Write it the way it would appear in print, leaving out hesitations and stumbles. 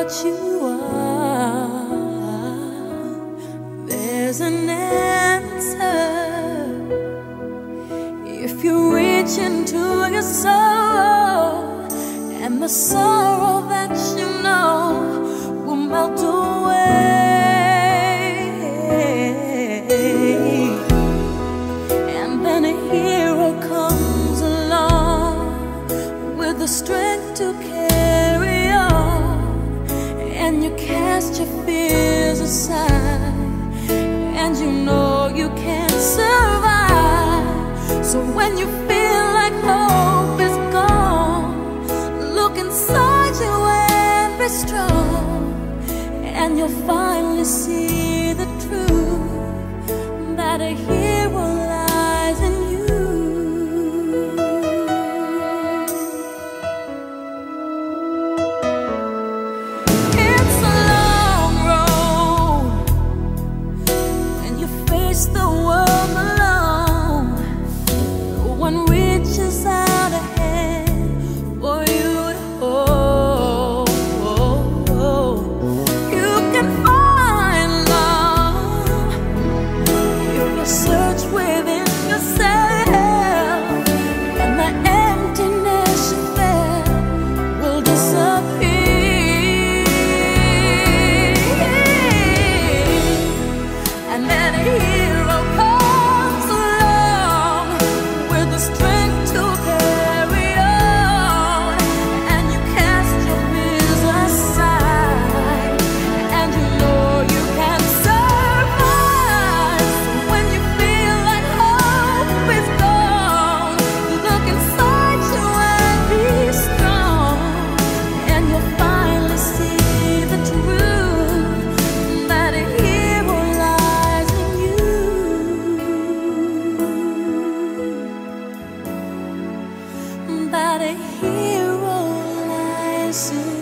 what you are. There's an answer if you reach into your soul, and the sorrow that you know will melt away. And then a hero comes along with the strength to carry on, and you cast your fears aside, and you know you can't survive. So when you feel like hope is gone, look inside you and be strong, and you'll finally see the truth, that a hero lies in you. It's a long road when you face the world alone. No one reaches out a hand for you to hold. You can find love if you search within yourself, and the emptiness you felt will disappear. And then a hero comes along with the strength to carry on, and you cast your fears aside, and you know you can survive. So when you feel like hope is gone, look inside you and be strong, and you'll finally see the truth, that a hero lies in you, that a hero lies in you.